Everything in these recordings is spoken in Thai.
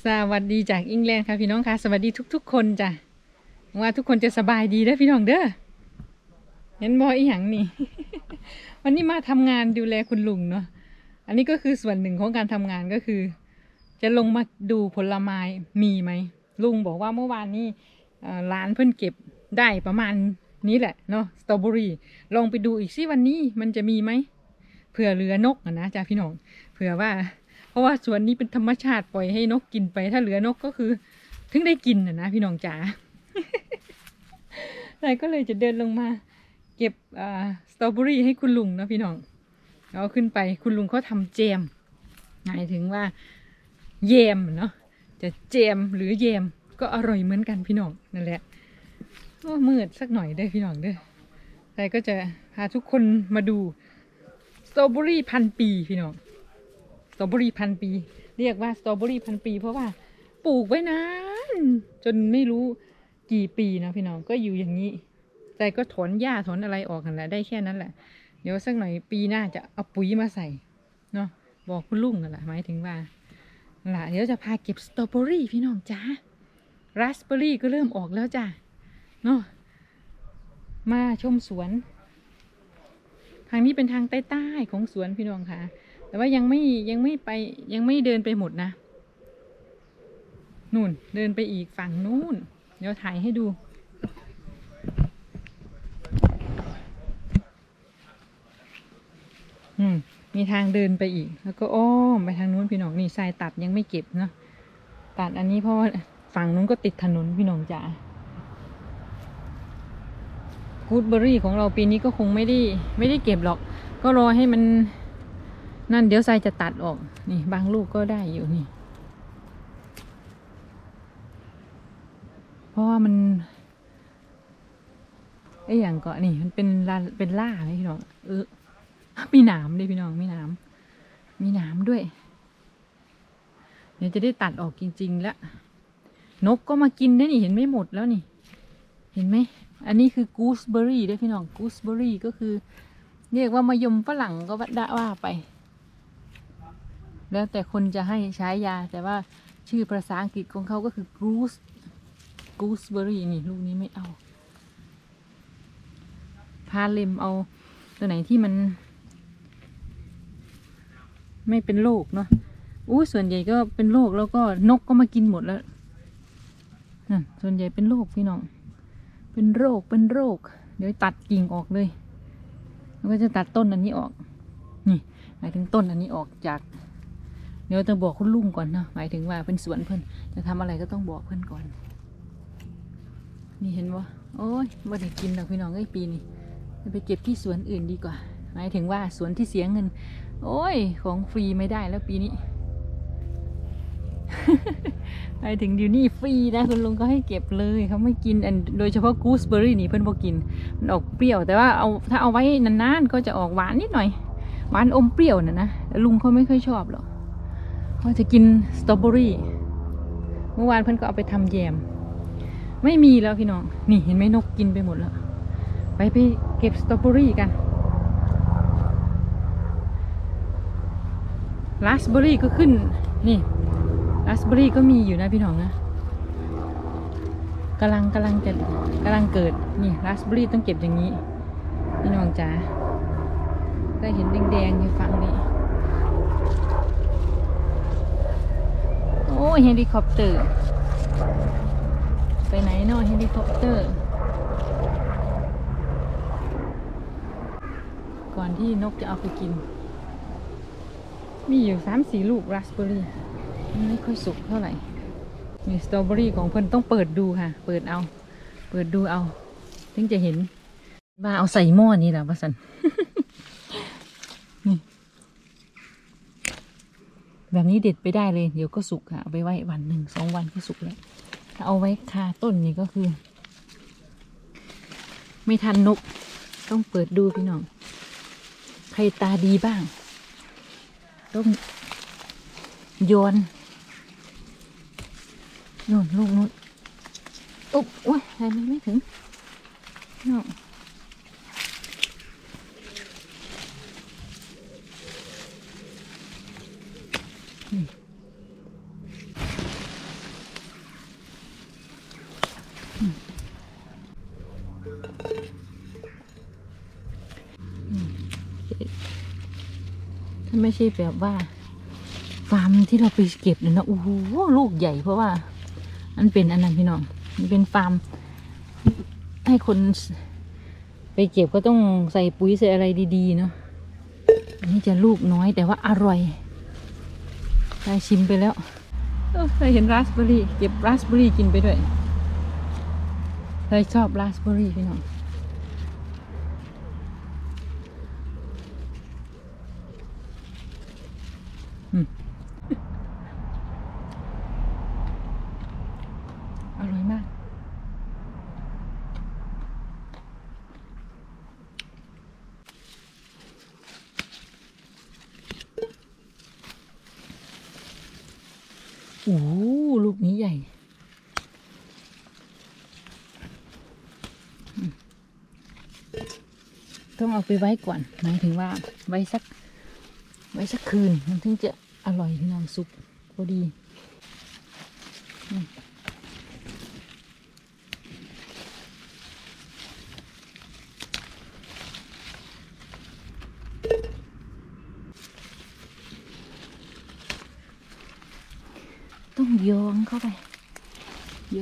สวัสดีจากอังกฤษค่ะพี่น้องค่ะสวัสดีทุกๆคนจ้ะว่าทุกคนจะสบายดีเด้อพี่น้องเด้อเห็นบ่อีหยังนี่ วันนี้มาทำงานดูแลคุณลุงเนาะอันนี้ก็คือส่วนหนึ่งของการทำงานก็คือจะลงมาดูผลไม้มีไหมลุงบอกว่าเมื่อวานนี้ร้านเพิ่นเก็บได้ประมาณนี้แหละเนาะสตรอเบอรี่ลองไปดูอีกสิวันนี้มันจะมีไหมเผื่อเหลือนกนะจ้ะพี่น้องเผื่อว่าเพราะว่าสวนนี้เป็นธรรมชาติปล่อยให้นกกินไปถ้าเหลือนกก็คือถึงได้กินนะพี่น้องจ๋า แต่ก็เลยจะเดินลงมาเก็บสตรอเบอรี่ให้คุณลุงนะพี่น้องเอาขึ้นไปคุณลุงเขาทำแจมหมายถึงว่าแยมเนาะจะแจมหรือแยมก็อร่อยเหมือนกันพี่น้องนั่นแหละโอ้มืดสักหน่อยเด้อพี่น้องเด้อแต่ก็จะพาทุกคนมาดูสตรอเบอรี่พันปีพี่น้องสตรอเบอรี่พันปีเรียกว่าสตรอเบอรี่พันปีเพราะว่าปลูกไว้นานจนไม่รู้กี่ปีนะพี่น้องก็อยู่อย่างนี้แต่ก็ถอนหญ้าถอนอะไรออกกันแหละได้แค่นั้นแหละเดี๋ยวสักหน่อยปีหน้าจะเอาปุ๋ยมาใส่เนาะบอกคุณลุงนั่นแหละหมายถึงว่าล่ะเดี๋ยวจะพาเก็บสตรอเบอรี่พี่น้องจ้าราสเบอรี่ก็เริ่มออกแล้วจ้าเนาะมาชมสวนทางนี้เป็นทางใต้ๆของสวนพี่น้องค่ะแต่ว่ายังไม่ไปยังไม่เดินไปหมดนะนู่นเดินไปอีกฝั่งนู่นเดี๋ยวถ่ายให้ดูมีทางเดินไปอีกแล้วก็อ้อมไปทางนู้นพี่น้องนี่ทรายตัดยังไม่เก็บเนาะตัดอันนี้เพราะว่าฝั่งนู้นก็ติดถนนพี่น้องจ๋ากูดเบอรี่ของเราปีนี้ก็คงไม่ได้เก็บหรอกก็รอให้มันนั่นเดี๋ยวทรายจะตัดออกนี่บางลูกก็ได้อยู่นี่เพราะว่ามันไอ้อย่างก็นี่มันเป็นล่าไหมพี่น้องมีหนามด้วยพี่น้องมีหนามด้วยเดี๋ยวจะได้ตัดออกจริงๆแล้วนกก็มากินได้นี่เห็นไม่หมดแล้วนี่เห็นไหมอันนี้คือกูสเบอรี่ด้วยพี่น้องกูสเบอรี่ก็คือเรียกว่ามะยมฝรั่งก็ว่าไปแล้วแต่คนจะให้ใช้ยาแต่ว่าชื่อภาษาอังกฤษของเขาก็คือกูสเบอรี่นี่ลูกนี้ไม่เอาพาเล็มเอาตัวไหนที่มันไม่เป็นโรคเนาะส่วนใหญ่ก็เป็นโรคแล้วก็นกก็มากินหมดแล้วส่วนใหญ่เป็นโรคพี่น้องเป็นโรคเดี๋ยวตัดกิ่งออกเลยแล้วก็จะตัดต้นอันนี้ออกนี่หมายถึงต้นอันนี้ออกจากเดี๋ยวจะบอกคุณลุงก่อนนะหมายถึงว่าเป็นสวนเพิ่นจะทำอะไรก็ต้องบอกเพิ่นก่อนนี่เห็นว่าโอ้ยไม่ได้กินหรอกพี่น้องปีนี้จะไปเก็บที่สวนอื่นดีกว่าหมายถึงว่าสวนที่เสียเงินโอ้ยของฟรีไม่ได้แล้วปีนี้ ไปถึงอยู่นี่ฟรีนะคุณลุงก็ให้เก็บเลยเขาไม่กินโดยเฉพาะกูสเบอรี่นี่เพื่อนบอกกินมันออกเปรี้ยวแต่ว่าถ้าเอาไว้นานๆก็จะออกหวานนิดหน่อยหวานอมเปรี้ยวนะลุงเขาไม่ค่อยชอบหรอกเขาจะกินสตรอเบอรี่เมื่อวานเพื่อนก็เอาไปทำแยมไม่มีแล้วพี่น้องนี่เห็นไหมนกกินไปหมดแล้วไปเก็บสตรอเบอรี่กันราสเบอรี่ก็ขึ้นนี่ราสเบอรี่ก็มีอยู่นะพี่น้องนะกำลังเกิดนี่ราสเบอรี่ต้องเก็บอย่างนี้พี่น้องจ๋าได้เห็นแดงๆอยู่ฝั่งนี้โอ้เฮลิคอปเตอร์ไปไหนเนาะเฮลิคอปเตอร์ก่อนที่นกจะเอาไปกินมีอยู่ 3-4 ลูกราสเบอรี่ไม่ค่อยสุกเท่าไหร่มีสตรอเบอรี่ของเพิ่นต้องเปิดดูค่ะเปิดดูเอาถึงจะเห็นว่าเอาใส่หม้อนี่แหละว่าสัน นี่แบบนี้เด็ดไปได้เลยเดี๋ยวก็สุกค่ะเอาไปไว้วัน 1-2 วันก็สุกแล้วถ้าเอาไว้คาต้นนี่ก็คือไม่ทันนกต้องเปิดดูพี่น้องใครตาดีบ้างต้องโยนลูกนู้นอุ๊บโอ้ยอะไรไม่ถึงน้องถ้าไม่ใช่แบบว่าฟาร์มที่เราไปเก็บเนี่ยนะโอ้โหลูกใหญ่เพราะว่ามันเป็นอันนั้นพี่น้องมันเป็นฟาร์มให้คนไปเก็บก็ต้องใส่ปุ๋ยใส่อะไรดีๆเนาะอันนี้จะลูกน้อยแต่ว่าอร่อยได้ชิมไปแล้วเคยเห็นราสเบอร์รี่เก็บราสเบอร์รี่กินไปด้วยเคยชอบราสเบอร์รี่พี่น้องอร่อยมากโอ้ลูกนี้ใหญ่ต้องเอาไปไว้ก่อนหมายถึงว่าไว้สักคืนมันถึงจะอร่อยพี่น้องสุกพอดีต้องย้อนเข้าไปพี่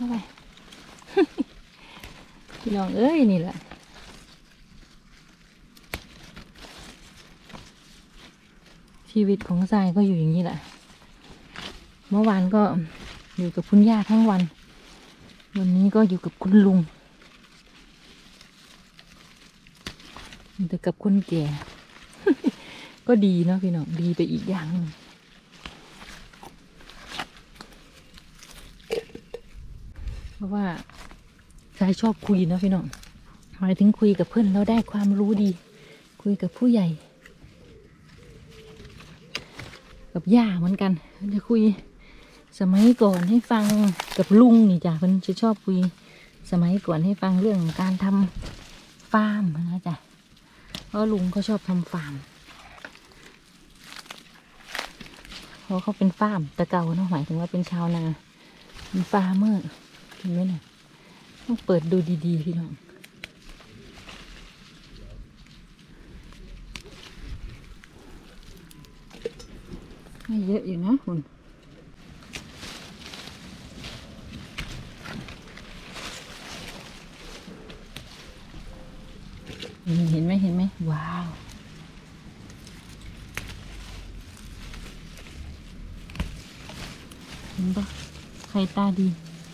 น้องเอ้ยนี่แหละชีวิตของทรายก็อยู่อย่างนี้แหละเมื่อวานก็อยู่กับคุณย่าทั้งวันวันนี้ก็อยู่กับคุณลุงแต่กับคนแก่ ก็ดีเนาะพี่น้องดีไปอีกอย่างนึงเพราะว่าทรายชอบคุยนะพี่น้องหมายถึงคุยกับเพื่อนแล้วได้ความรู้ดีคุยกับผู้ใหญ่กับย่าเหมือนกันจะคุยสมัยก่อนให้ฟังกับลุงนี่จ้ะเพิ่นจะชอบคุยสมัยก่อนให้ฟังเรื่องการทำฟาร์มนะจ้ะเพราะลุงเขาชอบทำฟาร์มเพราะเขาเป็นฟาร์มแต่เก่าเนาะหมายถึงว่าเป็นชาวนาเป็นฟาร์มเมอร์เห็นไหมเนี่ยต้องเปิดดูดีๆพี่น้องให้เยอะอยู่นะคุณเห็นไหมว้าวเห็นปะใครตาดี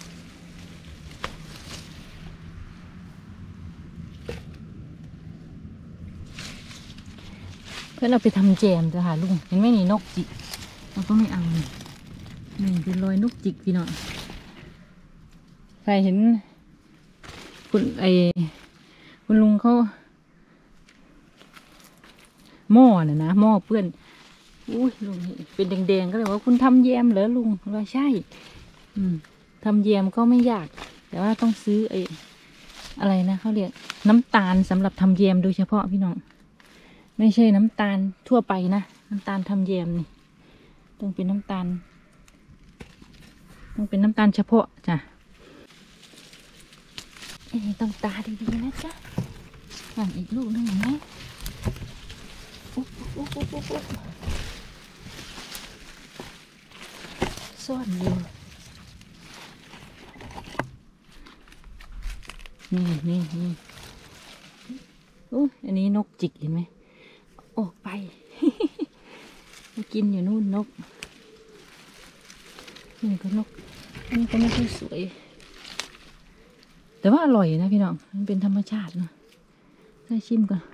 เพื่อนเราไปทำแจมจ้ะค่ะลุงเห็นไหมนี่นกจิกเราก็ไม่เอานี่เป็นรอยนกจิกพี่น้องใครเห็นคุณลุงเขาหม้อน่ะนะหม้อเปื้อนอุ้ยลุงเป็นแดงๆก็เลยว่าคุณทำแยมเหรอลุงว่าใช่ทำแยมก็ไม่ยากแต่ว่าต้องซื้ออะไรนะเขาเรียกน้ำตาลสำหรับทำแยมโดยเฉพาะพี่น้องไม่ใช่น้ำตาลทั่วไปนะน้ำตาลทำแยมนี่ต้องเป็นน้ำตาลเฉพาะจ้ะต้องตาดีๆนะจ๊ะอีกลูกนึงเห็นไหมซ่อนอยู่นี่อันนี้นกจิกเห็นไหมออกไป มากินอยู่นู่นนกนี่ก็นกนี่ก็ไม่ค่อยสวยแต่ว่าอร่อยนะพี่น้องมันเป็นธรรมชาตินะได้ชิมก่อน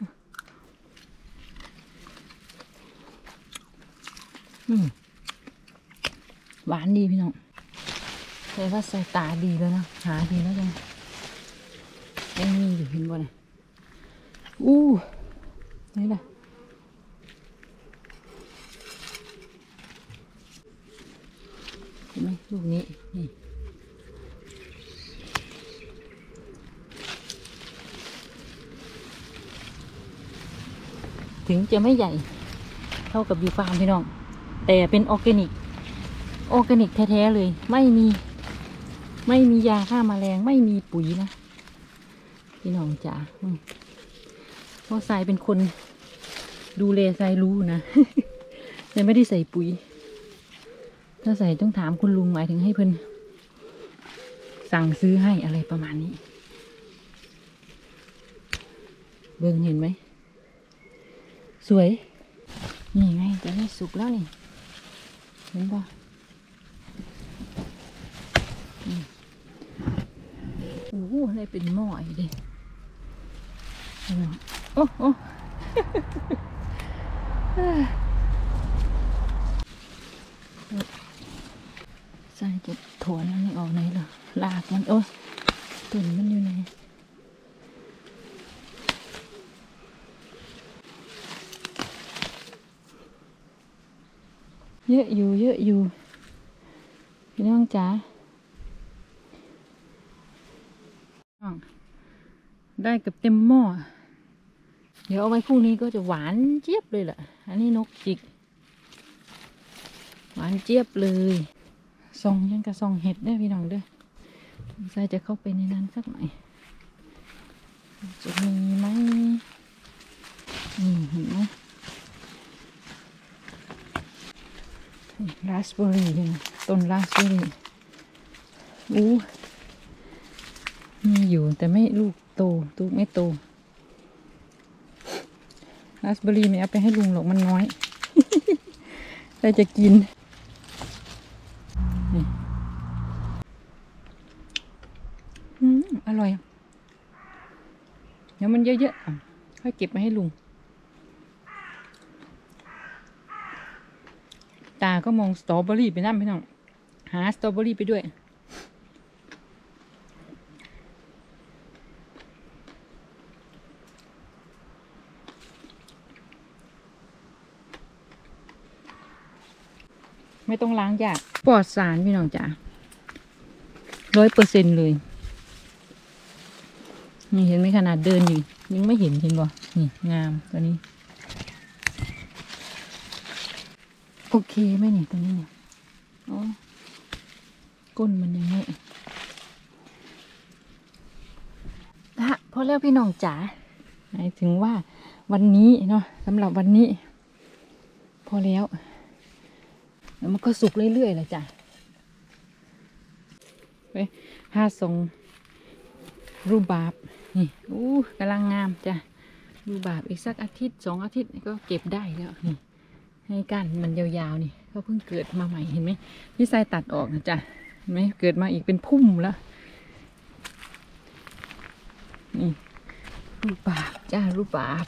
หวานดีพี่น้องแต่ว่าสายตาดีแล้วนะหาดีแล้วจังยังมีอยู่เห็นบ่เนี่ยนี่แหละเห็นไหมลูกนี้นี่ถึงจะไม่ใหญ่เท่ากับยูฟาร์มพี่น้องแต่เป็นออร์แกนิกแท้ๆเลยไม่มียาฆ่าแมลงไม่มีปุ๋ยนะพี่น้องจ๋าเพราะทรายเป็นคนดูแลทรายรู้นะ แต่ไม่ได้ใส่ปุ๋ยถ้าใส่ต้องถามคุณลุงหมายถึงให้เพิ่นสั่งซื้อให้อะไรประมาณนี้เบิ่งเห็นไหมสวยนี่ไงจะได้สุกแล้วนี่เห็นป่ะโอ้โหอะไรเป็นหม้ออีกดิโอ้โหใส่จะถอนมันออกไหนเหรอลากมันโอ้ตุ่นมันอยู่ไหนเยอะอยู่เยอะอยู่พี่น้องจ๋าได้กับเต็มหม้อเดี๋ยวเอาไว้พรุ่งนี้ก็จะหวานเจี๊ยบเลยแหละอันนี้นกจิกหวานเจี๊ยบเลยส่องยังกับส่องเห็ดได้พี่น้องเด้อใส่จะเข้าไปในนั้นสักหน่อยจะมีไหมเห็นไหมราสเบอร์รี่เลยต้นราสเบอร์รี่มีอยู่แต่ไม่ลูกโตลูกไม่โตราสเบอร์รี่ไม่เอาไปให้ลุงหรอกมันน้อย แต่จะกินอร่อยเดี๋ยวมันเยอะๆค่อยเก็บมาให้ลุงตาก็มองสตรอเบอรี่ไปนั่นพี่น้องหาสตรอเบอรี่ไปด้วยไม่ต้องล้างยากปลอดสารพี่น้องจ๋า100%เลยนี่เห็นไหมขนาดเดินอยู่ยังไม่เห็นบ่นี่งามตัวนี้โอเคไหมเนี่ยตัวนี้เนี่ยอ๋อก้นมันยังไงพอแล้วพี่น้องจ๋าหมายถึงว่าวันนี้เนาะสำหรับวันนี้พอแล้วมันก็สุกเรื่อยๆแหละจ้ะไปส่งรูปบาบนี่กำลังงามจ้ะรูปบาบอีกสักอาทิตย์2 อาทิตย์ก็เก็บได้แล้วนี่ให้ก้านมันยาวๆนี่ก็เพิ่งเกิดมาใหม่เห็นไหมพี่ทรายตัดออกนะจ้ะเห็นไหมเกิดมาอีกเป็นพุ่มแล้วนี่รูปบาบจ้ารูปบาบ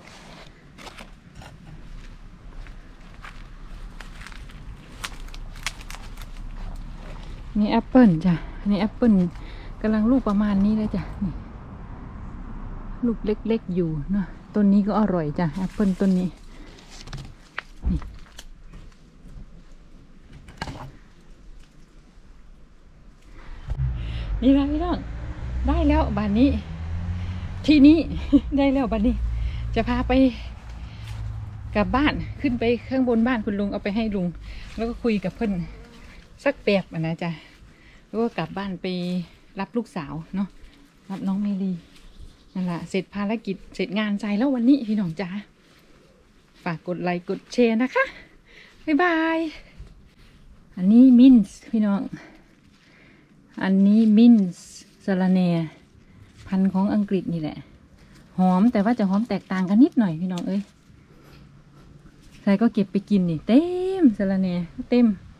นี่แอปเปิลจ้ะนี่แอปเปิลกำลังลูกประมาณนี้เลยจ้ะนี่ลูกเล็กๆอยู่เนาะต้นนี้ก็อร่อยจ้ะแอปเปิลต้นนี้นี่นะพี่น้องได้แล้วบานนี้ทีนี้ ได้แล้วบานนี้จะพาไปกลับบ้านขึ้นไปข้างบนบ้านคุณลุงเอาไปให้ลุงแล้วก็คุยกับเพื่อนสักแป๊บนะจ๊ะแล้วก็กลับบ้านไปรับลูกสาวเนาะรับน้องเมลีนั่นแหละเสร็จภารกิจเสร็จงานใจแล้ววันนี้พี่น้องจ๋าฝากกดไลค์กดแชร์นะคะบ๊ายบายอันนี้มินส์พี่น้องอันนี้มินส์สะระแหน่พันธุ์ของอังกฤษนี่แหละหอมแต่ว่าจะหอมแตกต่างกันนิดหน่อยพี่น้องเอ้ยใครก็เก็บไปกินนี่เต็มสะระแหน่เต็ม